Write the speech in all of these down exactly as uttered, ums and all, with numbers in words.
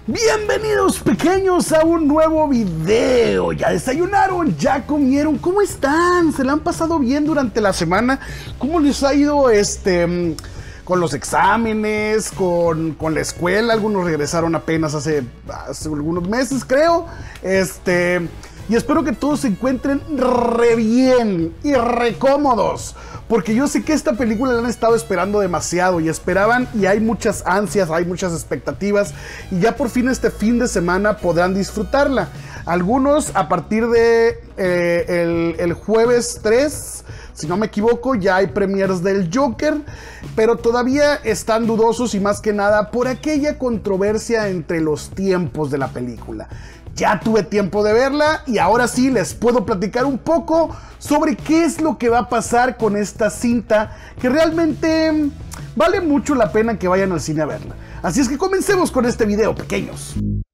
Bienvenidos pequeños a un nuevo video. ¿Ya desayunaron? ¿Ya comieron? ¿Cómo están? ¿Se la han pasado bien durante la semana? ¿Cómo les ha ido este con los exámenes, con, con la escuela? Algunos regresaron apenas hace, hace algunos meses, creo. Este, y espero que todos se encuentren re bien y re cómodos, porque yo sé que esta película la han estado esperando demasiado y esperaban, y hay muchas ansias, hay muchas expectativas, y ya por fin este fin de semana podrán disfrutarla. Algunos a partir de eh, el, el jueves tres, si no me equivoco, ya hay premieres del Joker, pero todavía están dudosos, y más que nada por aquella controversia entre los tiempos de la película. Ya tuve tiempo de verla y ahora sí les puedo platicar un poco sobre qué es lo que va a pasar con esta cinta, que realmente vale mucho la pena que vayan al cine a verla. Así es que comencemos con este video, pequeños.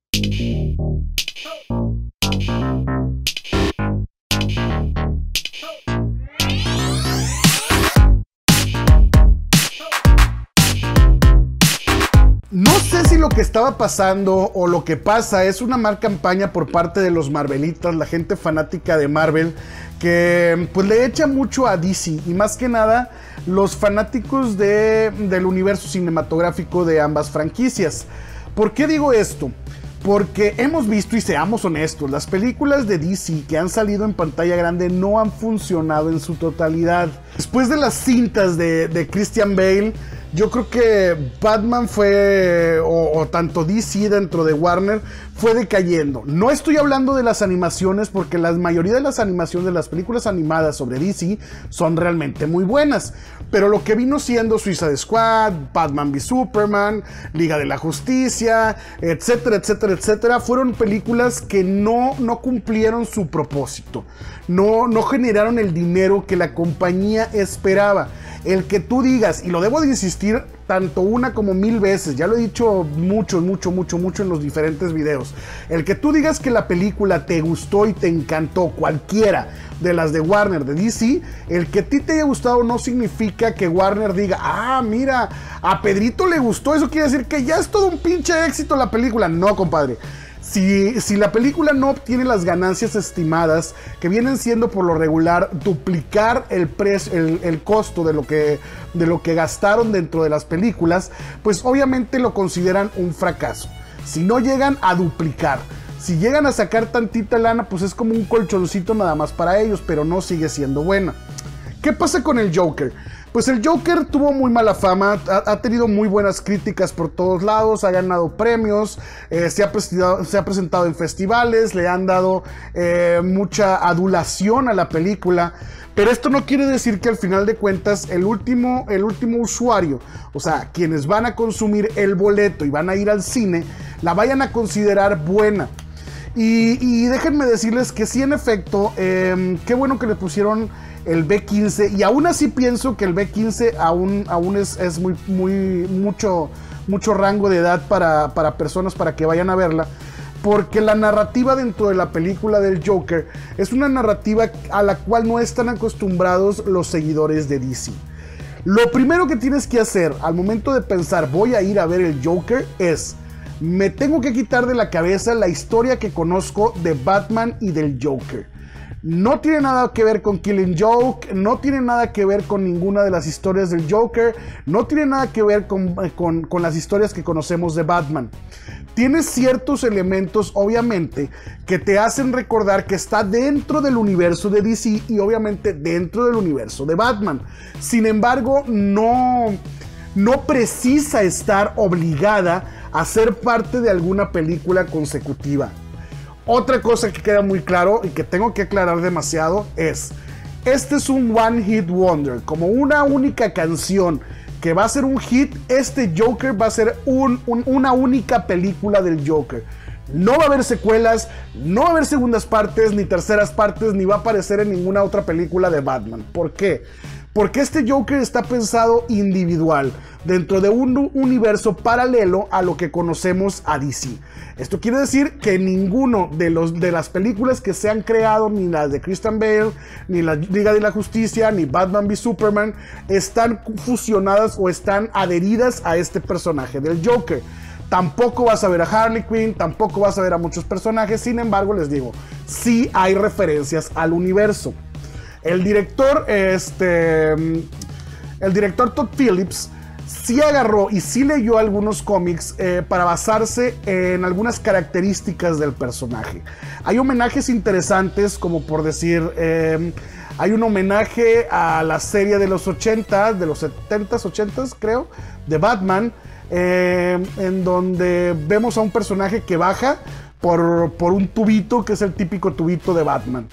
No sé si lo que estaba pasando o lo que pasa es una mal campaña por parte de los Marvelitas, la gente fanática de Marvel, que pues le echa mucho a D C, y más que nada los fanáticos de, del universo cinematográfico de ambas franquicias. ¿Por qué digo esto? Porque hemos visto, y seamos honestos, las películas de D C que han salido en pantalla grande no han funcionado en su totalidad. Después de las cintas de, de Christian Bale, yo creo que Batman fue, o, o tanto D C dentro de Warner, fue decayendo. No estoy hablando de las animaciones, porque la mayoría de las animaciones de las películas animadas sobre D C son realmente muy buenas. Pero lo que vino siendo Suicide Squad, Batman v Superman, Liga de la Justicia, etcétera, etcétera, etcétera, fueron películas que no, no cumplieron su propósito. No, no generaron el dinero que la compañía esperaba. El que tú digas, y lo debo de insistir tanto una como mil veces, ya lo he dicho mucho, mucho, mucho, mucho en los diferentes videos, el que tú digas que la película te gustó y te encantó, cualquiera de las de Warner, de D C, el que a ti te haya gustado no significa que Warner diga, ah, mira, a Pedrito le gustó, eso quiere decir que ya es todo un pinche éxito la película. No, compadre. Si, si la película no obtiene las ganancias estimadas, que vienen siendo por lo regular duplicar el, precio, el, el costo de lo, que, de lo que gastaron dentro de las películas, pues obviamente lo consideran un fracaso. Si no llegan a duplicar, si llegan a sacar tantita lana, pues es como un colchoncito nada más para ellos, pero no sigue siendo buena. ¿Qué pasa con el Joker? Pues el Joker tuvo muy mala fama, ha, ha tenido muy buenas críticas por todos lados, ha ganado premios, eh, se, ha se ha presentado en festivales, le han dado eh, mucha adulación a la película, pero esto no quiere decir que al final de cuentas el último, el último usuario, o sea, quienes van a consumir el boleto y van a ir al cine, la vayan a considerar buena. Y, y déjenme decirles que sí, en efecto, eh, qué bueno que le pusieron el B quince, y aún así pienso que el B quince aún, aún es, es muy, muy, mucho, mucho rango de edad para, para personas para que vayan a verla, porque la narrativa dentro de la película del Joker es una narrativa a la cual no están acostumbrados los seguidores de D C. Lo primero que tienes que hacer al momento de pensar voy a ir a ver el Joker es: me tengo que quitar de la cabeza la historia que conozco de Batman y del Joker. No tiene nada que ver con Killing Joke, no tiene nada que ver con ninguna de las historias del Joker, no tiene nada que ver con, con, con las historias que conocemos de Batman. Tiene ciertos elementos, obviamente, que te hacen recordar que está dentro del universo de D C y obviamente dentro del universo de Batman. Sin embargo, no, no precisa estar obligada a ser parte de alguna película consecutiva. Otra cosa que queda muy claro y que tengo que aclarar demasiado es: este es un One Hit Wonder, como una única canción que va a ser un hit. Este Joker va a ser un, un, una única película del Joker. No va a haber secuelas, no va a haber segundas partes, ni terceras partes, ni va a aparecer en ninguna otra película de Batman. ¿Por qué? Porque este Joker está pensado individual, dentro de un universo paralelo a lo que conocemos a D C. Esto quiere decir que ninguno de, los, de las películas que se han creado, ni las de Christian Bale, ni la Liga de la Justicia, ni Batman v Superman, están fusionadas o están adheridas a este personaje del Joker. Tampoco vas a ver a Harley Quinn, tampoco vas a ver a muchos personajes. Sin embargo, les digo, sí hay referencias al universo. El director, este, el director Todd Phillips sí agarró y sí leyó algunos cómics eh, para basarse en algunas características del personaje. Hay homenajes interesantes, como por decir, eh, hay un homenaje a la serie de los ochenta, de los setentas, ochentas, creo, de Batman, eh, en donde vemos a un personaje que baja por, por un tubito, que es el típico tubito de Batman.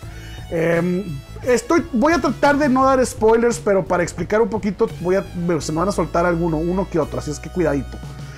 Eh, Estoy, voy a tratar de no dar spoilers, pero para explicar un poquito voy a, se me van a soltar alguno, uno que otro, así es que cuidadito.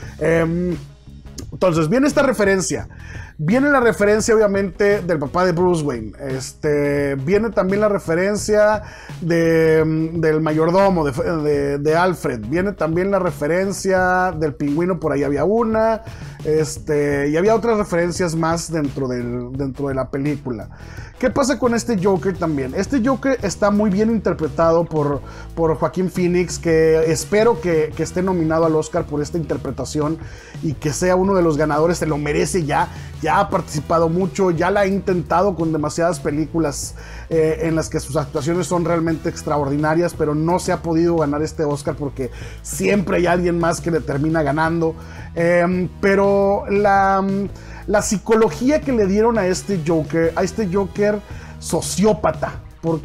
Eh, entonces, viene esta referencia. Viene la referencia, obviamente, del papá de Bruce Wayne. Este, viene también la referencia de, del mayordomo, de, de, de Alfred. Viene también la referencia del pingüino, por ahí había una. Este, y había otras referencias más dentro, del, dentro de la película. ¿Qué pasa con este Joker también? Este Joker está muy bien interpretado por, por Joaquín Phoenix, que espero que, que esté nominado al Oscar por esta interpretación y que sea uno de los ganadores. Se lo merece ya. Ya ha participado mucho, ya la ha intentado con demasiadas películas eh, en las que sus actuaciones son realmente extraordinarias, pero no se ha podido ganar este Oscar porque siempre hay alguien más que le termina ganando. Eh, pero la... La psicología que le dieron a este Joker, a este Joker sociópata,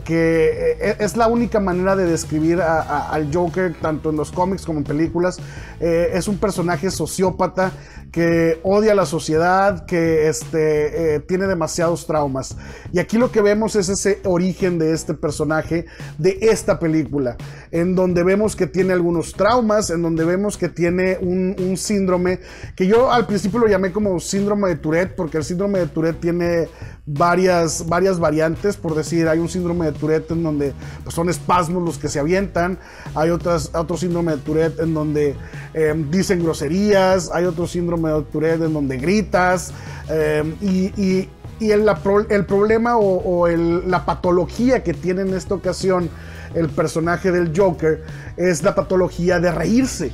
porque es la única manera de describir a, a, al Joker, tanto en los cómics como en películas. Eh, es un personaje sociópata que odia a la sociedad, que este, eh, tiene demasiados traumas. Y aquí lo que vemos es ese origen de este personaje, de esta película, en donde vemos que tiene algunos traumas, en donde vemos que tiene un, un síndrome, que yo al principio lo llamé como síndrome de Tourette, porque el síndrome de Tourette tiene varias, varias variantes. Por decir, hay un síndrome de Tourette en donde pues, son espasmos los que se avientan, hay otras, otro síndrome de Tourette en donde eh, dicen groserías, hay otro síndrome de Tourette en donde gritas, eh, y, y, y el, la, el problema o, o el, la patología que tiene en esta ocasión el personaje del Joker es la patología de reírse.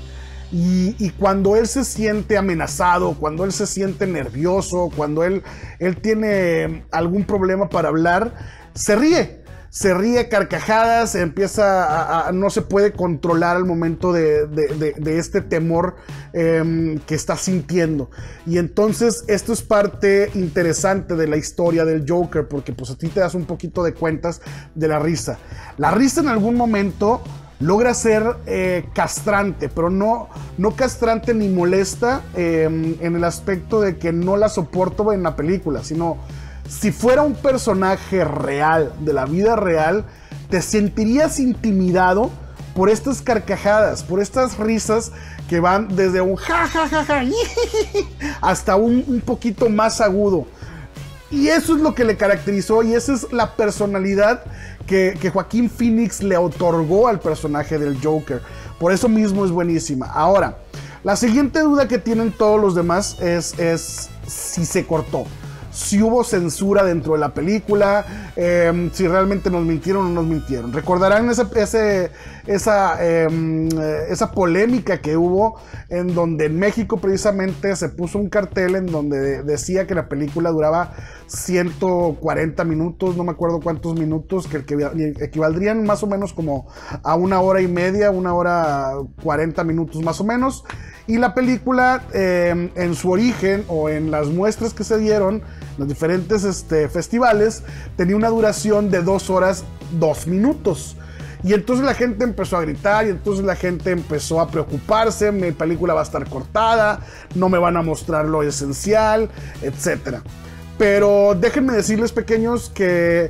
Y, y cuando él se siente amenazado, cuando él se siente nervioso, cuando él, él tiene algún problema para hablar, se ríe. Se ríe carcajadas, empieza a, a, no se puede controlar al momento de, de, de, de este temor eh, que está sintiendo. Y entonces esto es parte interesante de la historia del Joker, porque pues a ti te das un poquito de cuentas de la risa. La risa en algún momento logra ser eh, castrante, pero no, no castrante ni molesta eh, en el aspecto de que no la soporto en la película, sino... Si fuera un personaje real, de la vida real, te sentirías intimidado por estas carcajadas, por estas risas que van desde un ja, ja, ja, ja, hasta un, un poquito más agudo. Y eso es lo que le caracterizó y esa es la personalidad que, que Joaquín Phoenix le otorgó al personaje del Joker. Por eso mismo es buenísima. Ahora, la siguiente duda que tienen todos los demás es, es si se cortó. Si hubo censura dentro de la película, eh, si realmente nos mintieron o no nos mintieron. Recordarán ese, ese, esa, eh, esa polémica que hubo en donde en México precisamente se puso un cartel en donde de, decía que la película duraba ciento cuarenta minutos, no me acuerdo cuántos minutos, que, que equivaldrían más o menos como a una hora y media, una hora cuarenta minutos más o menos. Y la película, eh, en su origen o en las muestras que se dieron, los diferentes este, festivales, tenía una duración de dos horas, dos minutos. Y entonces la gente empezó a gritar y entonces la gente empezó a preocuparse, mi película va a estar cortada, no me van a mostrar lo esencial, etcétera. Pero déjenme decirles, pequeños, que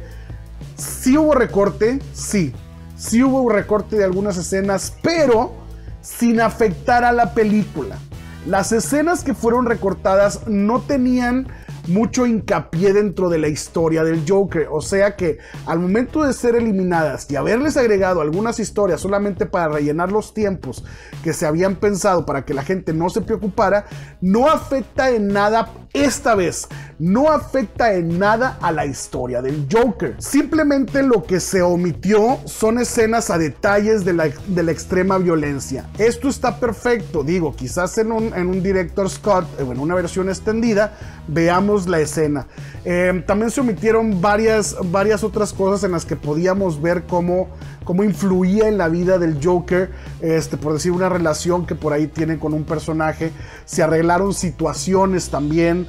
sí hubo recorte, sí, sí hubo un recorte de algunas escenas, pero sin afectar a la película. Las escenas que fueron recortadas no tenían mucho hincapié dentro de la historia del Joker, o sea que al momento de ser eliminadas y haberles agregado algunas historias solamente para rellenar los tiempos que se habían pensado para que la gente no se preocupara, no afecta en nada esta vez no afecta en nada a la historia del Joker. Simplemente lo que se omitió son escenas a detalles de la, de la extrema violencia. Esto está perfecto, digo, quizás en un, en un director's cut, en una versión extendida, veamos la escena. Eh, también se omitieron varias, varias otras cosas en las que podíamos ver cómo, cómo influía en la vida del Joker, este, por decir una relación que por ahí tienen con un personaje. Se arreglaron situaciones también.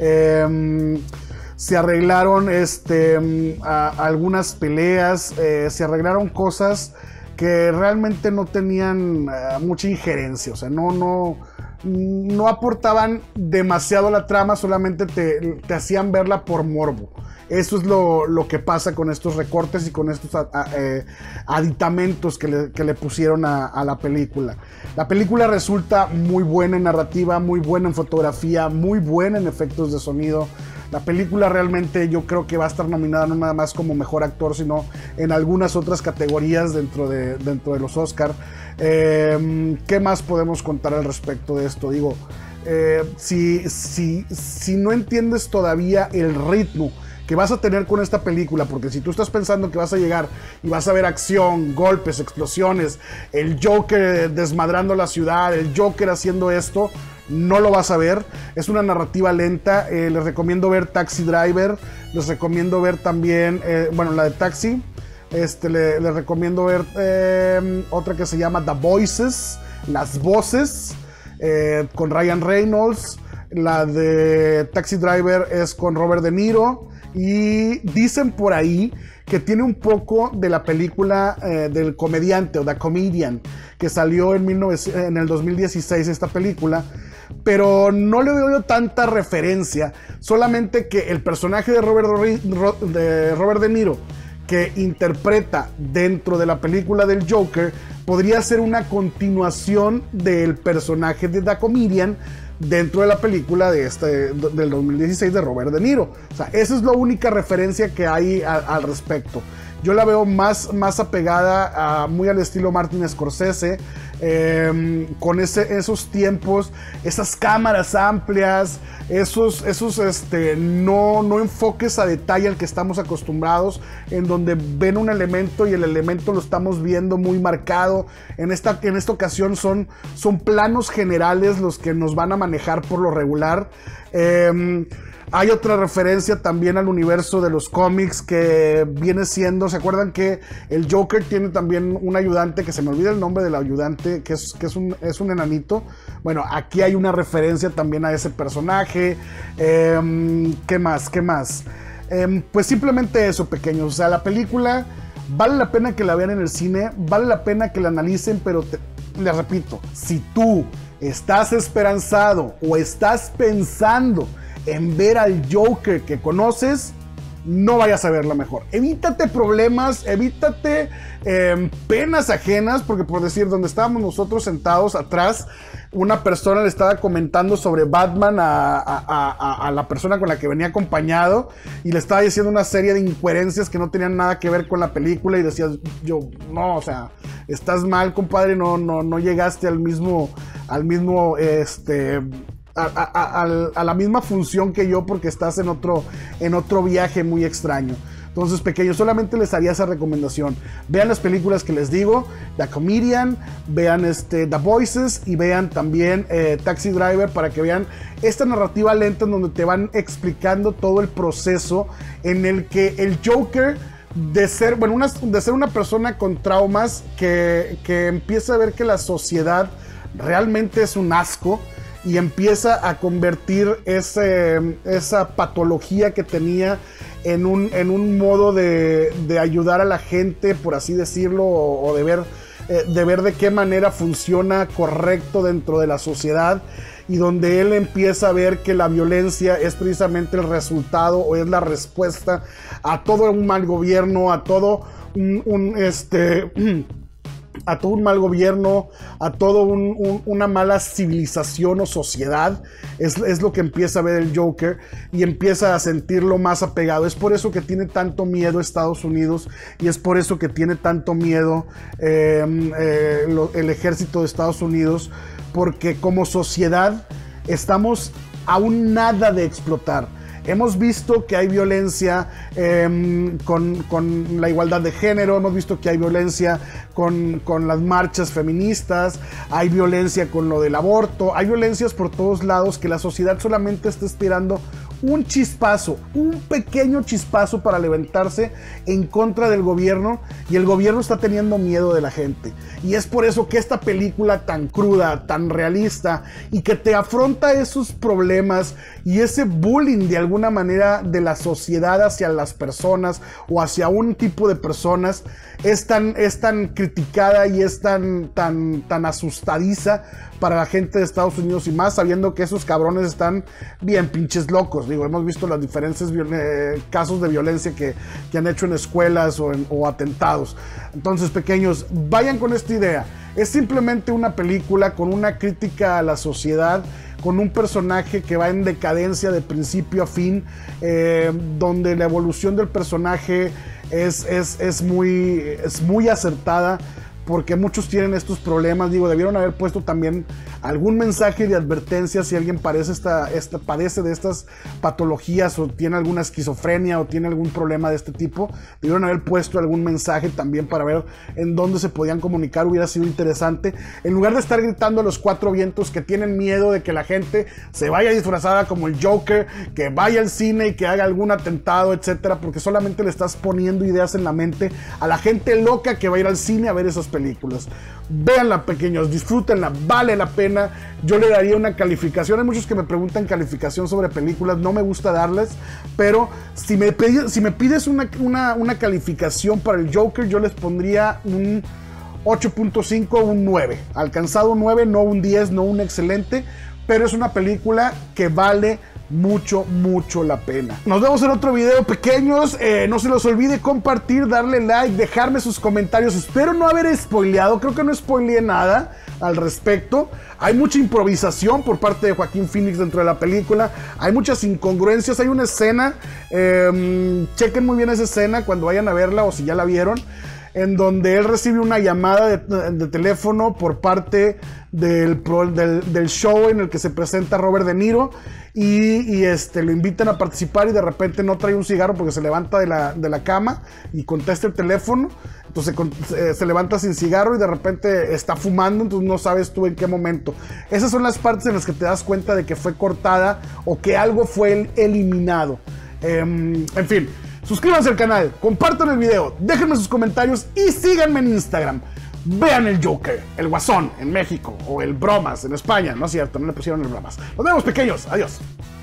Eh, se arreglaron este, a, a algunas peleas, eh, se arreglaron cosas que realmente no tenían uh, mucha injerencia, o sea, no, no, no aportaban demasiado a la trama, solamente te, te hacían verla por morbo. Eso es lo, lo que pasa con estos recortes y con estos a, a, eh, aditamentos que le, que le pusieron a, a la película. La película resulta muy buena en narrativa, muy buena en fotografía, muy buena en efectos de sonido. La película realmente yo creo que va a estar nominada no nada más como mejor actor, sino en algunas otras categorías dentro de, dentro de los Oscar. Eh, ¿Qué más podemos contar al respecto de esto? Digo, eh, si, si, si no entiendes todavía el ritmo que vas a tener con esta película, porque si tú estás pensando que vas a llegar y vas a ver acción, golpes, explosiones, el Joker desmadrando la ciudad, el Joker haciendo esto, no lo vas a ver. Es una narrativa lenta. Eh, les recomiendo ver Taxi Driver, les recomiendo ver también, eh, bueno, la de Taxi, este, le, les recomiendo ver eh, otra que se llama The Voices, Las Voces, eh, con Ryan Reynolds. La de Taxi Driver es con Robert De Niro. Y dicen por ahí que tiene un poco de la película eh, del comediante o The Comedian, que salió en, mil novecientos, en el dos mil dieciséis esta película, pero no le veo tanta referencia, solamente que el personaje de Robert, de Robert De Niro, que interpreta dentro de la película del Joker, podría ser una continuación del personaje de The Comedian dentro de la película de este, del dos mil dieciséis de Robert De Niro. O sea, esa es la única referencia que hay a, al respecto. Yo la veo más, más apegada a, muy al estilo Martin Scorsese, eh, con ese, esos tiempos, esas cámaras amplias, esos, esos este, no, no enfoques a detalle al que estamos acostumbrados, en donde ven un elemento y el elemento lo estamos viendo muy marcado. En esta, en esta ocasión son, son planos generales los que nos van a manejar por lo regular. Eh, Hay otra referencia también al universo de los cómics que viene siendo, ¿se acuerdan que el Joker tiene también un ayudante, que se me olvida el nombre del ayudante, que es, que es, un, es un enanito? Bueno, aquí hay una referencia también a ese personaje. Eh, ¿Qué más? ¿Qué más? Eh, pues simplemente eso, pequeños. O sea, la película vale la pena que la vean en el cine, vale la pena que la analicen, pero te, les repito, si tú estás esperanzado o estás pensando en ver al Joker que conoces, no vayas a verla mejor. Evítate problemas, evítate eh, penas ajenas, porque por decir, donde estábamos nosotros sentados atrás, una persona le estaba comentando sobre Batman a, a, a, a la persona con la que venía acompañado, y le estaba diciendo una serie de incoherencias que no tenían nada que ver con la película, y decía yo, no, o sea, estás mal, compadre, no, no, no llegaste al mismo, al mismo, este... A, a, a, a la misma función que yo, porque estás en otro, en otro viaje muy extraño. Entonces, pequeños, solamente les haría esa recomendación. Vean las películas que les digo, The Comedian, vean este, The Voices, y vean también eh, Taxi Driver, para que vean esta narrativa lenta en donde te van explicando todo el proceso en el que el Joker, de ser, bueno, una, de ser una persona con traumas, que, que empieza a ver que la sociedad realmente es un asco, y empieza a convertir ese, esa patología que tenía en un, en un modo de, de ayudar a la gente, por así decirlo, o, o de, ver, eh, de ver de qué manera funciona correcto dentro de la sociedad, y donde él empieza a ver que la violencia es precisamente el resultado o es la respuesta a todo un mal gobierno, a todo un... un este, a todo un mal gobierno, a todo un, un, una mala civilización o sociedad. Es, es lo que empieza a ver el Joker, y empieza a sentirlo más apegado. Es por eso que tiene tanto miedo Estados Unidos, y es por eso que tiene tanto miedo eh, eh, lo, el ejército de Estados Unidos, porque como sociedad estamos aún nada de explotar. Hemos visto que hay violencia eh, con, con la igualdad de género, hemos visto que hay violencia con, con las marchas feministas, hay violencia con lo del aborto, hay violencias por todos lados que la sociedad solamente está esperando un chispazo, un pequeño chispazo para levantarse en contra del gobierno, y el gobierno está teniendo miedo de la gente. Y es por eso que esta película tan cruda, tan realista, y que te afronta esos problemas y ese bullying de alguna manera de la sociedad hacia las personas o hacia un tipo de personas, es tan, es tan criticada y es tan, tan, tan asustadiza para la gente de Estados Unidos, y más sabiendo que esos cabrones están bien pinches locos. Digo, hemos visto los diferentes eh, casos de violencia que, que han hecho en escuelas o, en, o atentados. Entonces, pequeños, vayan con esta idea. Es simplemente una película con una crítica a la sociedad, con un personaje que va en decadencia de principio a fin, eh, donde la evolución del personaje es, es, es, muy, es muy acertada, porque muchos tienen estos problemas. Digo, debieron haber puesto también algún mensaje de advertencia si alguien padece, esta, esta, padece de estas patologías, o tiene alguna esquizofrenia, o tiene algún problema de este tipo. Debieron haber puesto algún mensaje también para ver en dónde se podían comunicar. Hubiera sido interesante, en lugar de estar gritando a los cuatro vientos, que tienen miedo de que la gente se vaya disfrazada como el Joker, que vaya al cine y que haga algún atentado, etcétera, porque solamente le estás poniendo ideas en la mente a la gente loca que va a ir al cine a ver esas películas. películas. Véanla, pequeños, disfrútenla, vale la pena. Yo le daría una calificación. Hay muchos que me preguntan calificación sobre películas, no me gusta darles, pero si me, pides, si me pides una, una, una calificación para el Joker, yo les pondría un ocho punto cinco, un nueve. Alcanzado un nueve, no un diez, no un excelente, pero es una película que vale mucho, mucho la pena. Nos vemos en otro video, pequeños. Eh, no se los olvide compartir, darle like, dejarme sus comentarios. Espero no haber spoileado, creo que no spoileé nada al respecto. Hay mucha improvisación por parte de Joaquín Phoenix dentro de la película. Hay muchas incongruencias. Hay una escena, eh, chequen muy bien esa escena cuando vayan a verla, o si ya la vieron, en donde él recibe una llamada de, de teléfono por parte del, del, del show en el que se presenta Robert De Niro, y, y este, lo invitan a participar, y de repente no trae un cigarro porque se levanta de la, de la cama y contesta el teléfono. Entonces se, se levanta sin cigarro y de repente está fumando, entonces no sabes tú en qué momento. Esas son las partes en las que te das cuenta de que fue cortada o que algo fue eliminado. Eh, en fin. Suscríbanse al canal, compartan el video, déjenme sus comentarios y síganme en Instagram. Vean el Joker, el Guasón en México, o el Bromas en España. No es cierto, no le pusieron el Bromas. Nos vemos, pequeños. Adiós.